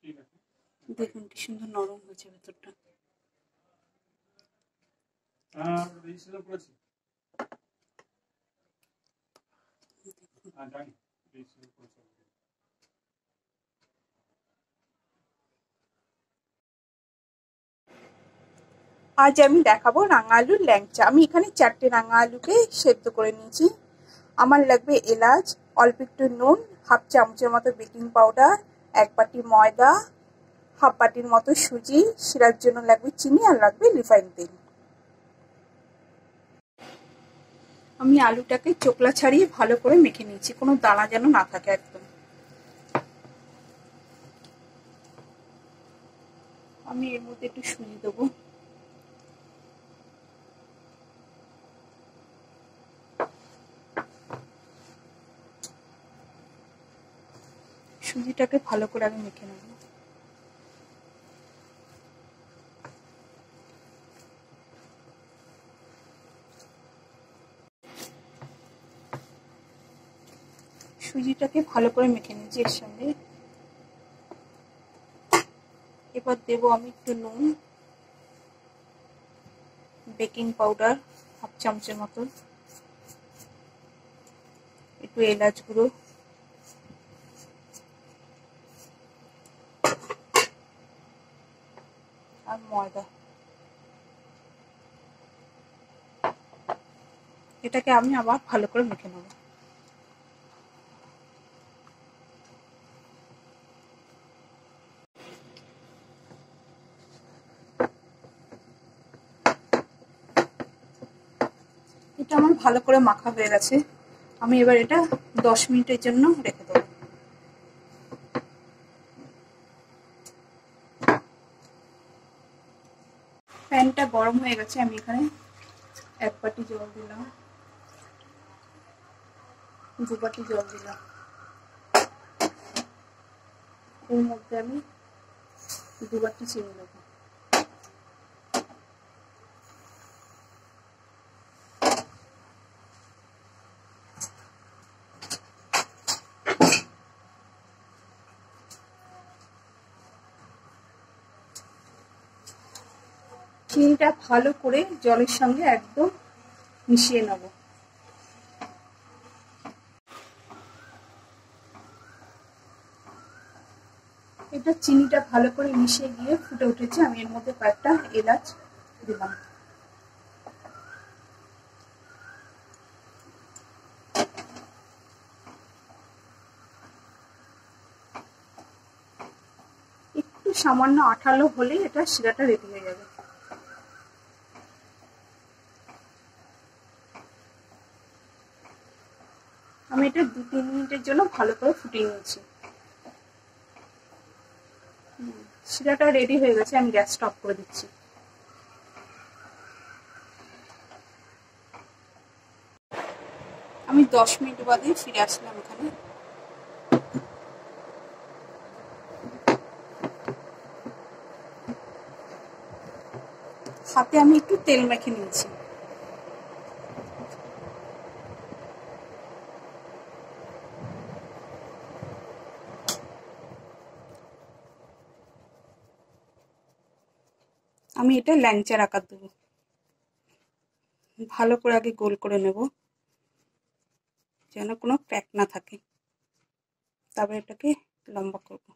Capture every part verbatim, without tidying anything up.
দেখুন কি সুন্দর নরম হয়েছে ভেতরটা। আজ আমি দেখাবো রাঙা আলুর ল্যাংচা। আমি এখানে চারটে রাঙা আলুকে সেদ্ধ করে নিয়েছি। আমার লাগবে এলাচ, অল্প একটু নুন, হাফ চামচের মতো বেকিং পাউডার, এক বাটি ময়দা, হাফ বাটির মতো সুজি, শিরার জন্য লাগবে চিনি, আর লাগবে রিফাইন তেল। আমি আলুটাকে চোকলা ছাড়িয়ে ভালো করে মেখে নিয়েছি, কোনো দানা যেন না থাকে একদম। আমি এর মধ্যে একটু সুজি দেবো। সুজিটাকে ভালো করে আমি মেখে নেব। সুজিটাকে ভালো করে মেখে নিয়েছি এর সঙ্গে। এবার দেবো আমি একটু নুন, বেকিং পাউডার হাফ চামচের মতো, একটু এলাচ গুঁড়ো, আর ময়দা। এটাকে আমি আবার ভালো করে মেখে নেব। এটা আমার ভালো করে মাখা হয়ে গেছে। আমি এবার এটা দশ মিনিটের জন্য রেখে দেবো। প্যানটা গরম হয়ে গেছে। আমি এখানে এক বাটি জল দিলাম, দু বাটি জল দিলাম। এর মধ্যে আমি দু বাটি চিনি দেবো। চিনিটা ভালো করে জলের সঙ্গে একদম মিশিয়ে নেব। এটা চিনিটা ভালো করে মিশিয়ে গিয়ে ফুটে উঠেছে। আমি এর মধ্যে কয়েকটা এলাচ দিলাম। একটু সামান্য আঠালো হলে এটা শিরাটা রেডি হয়ে যাবে। আমি এটা দু তিন মিনিটের জন্য ভালো করে ফুটিয়ে নিয়েছি। শিরাটা রেডি হয়ে গেছে। আমি গ্যাস অফ করে দিচ্ছি। আমি দশ মিনিট বাদে ফিরে আসলাম এখানে। হাতে আমি একটু তেল মেখে নিয়েছি। আমি এটা ল্যাংচার আকার দেবো। ভালো করে আগে গোল করে নেব যেন কোনো ক্র্যাক না থাকে, তারপর এটাকে লম্বা করব।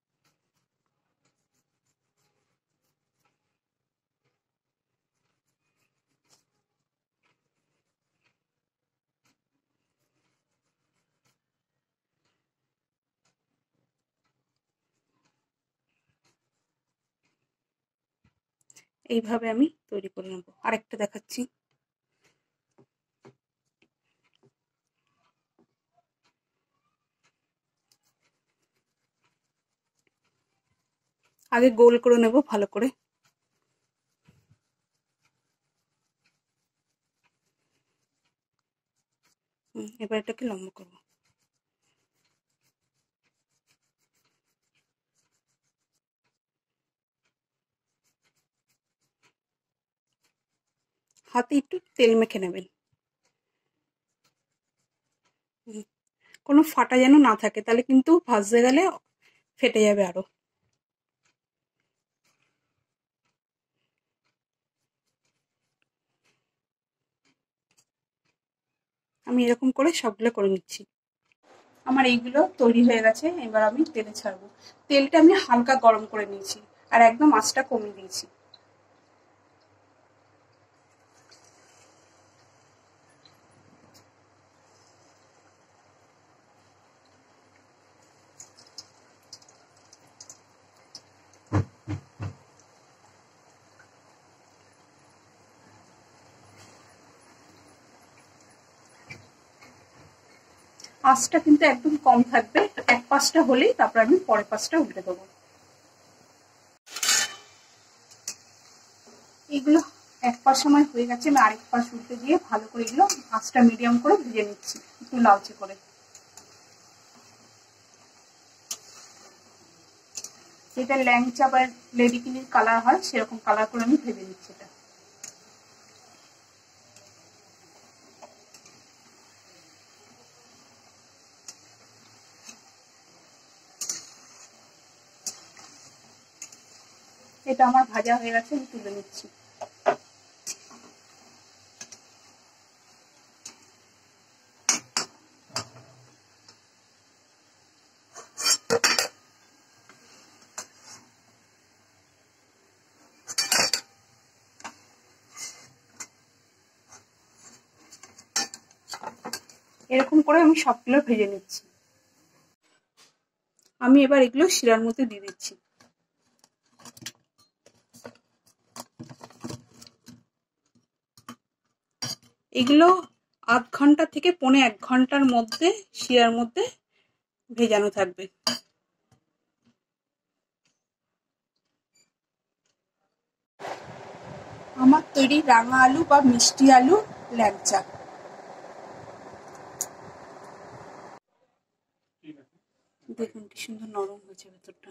এইভাবে আমি তৈরি করে নেব। আরেকটা দেখাচ্ছি। আগে গোল করে নেব ভালো করে। এবার এটাকে লম্বা করব। হাতে একটু তেল মেখে নেবেন, কোনো ফাটা যেন না থাকে, তাহলে কিন্তু ভাজতে গেলে ফেটে যাবে আরো। আমি এরকম করে সবগুলো করে নিচ্ছি। আমার এইগুলো তৈরি হয়ে গেছে, এবার আমি তেলে ছাড়বো। তেলটা আমি হালকা গরম করে নিয়েছি আর একদম আঁচটা কমিয়ে দিয়েছি। আঁচটা কিন্তু একদম কম থাকবে, এক পাশটা হলেই তারপর আমি পরের পাশটা উল্টে দেবো। এগুলো এক পাশ আমার হয়ে গেছে, আমি আরেক পাশ উল্টে দিয়ে ভালো করে এগুলো আঁচটা মিডিয়াম করে ভেজে নিচ্ছি, একটু লালচে করে। যেটা ল্যাংচা বা লেডিকিনির কালার হয় সেরকম কালার করে আমি ভেজে নিচ্ছি এটা। এটা আমার ভাজা হয়ে গেছে, আমি তুলে নিচ্ছি। এরকম করে আমি সবগুলো ভেজে নিচ্ছি। আমি এবার এগুলো শিরার মধ্যে দিয়ে দিচ্ছি। এগুলো আধ ঘন্টা থেকে পৌনে এক ঘন্টার মধ্যে শিরার মধ্যে ভেজানো থাকবে। আমার তৈরি রাঙা আলু বা মিষ্টি আলু ল্যাংচা। দেখুন কি সুন্দর নরম হয়েছে ভেতরটা।